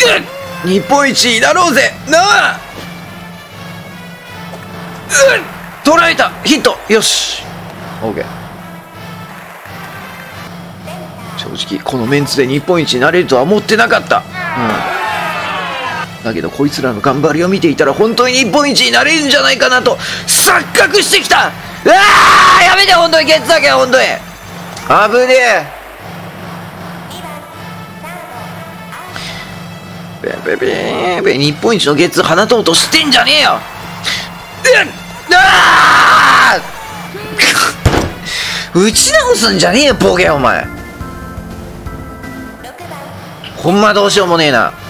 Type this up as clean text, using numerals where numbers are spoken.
日本一になろうぜなあ。捉えた、ヒット、よし OK。 正直このメンツで日本一になれるとは思ってなかった。だけどこいつらの頑張りを見ていたら本当に日本一になれるんじゃないかなと錯覚してきた。やめて、本当にケツだけは本当に危ねえ。日本一のゲッツー放とうとしてんじゃねえよ。打ち直すんじゃねえよボケお前。ほんまどうしようもねえな。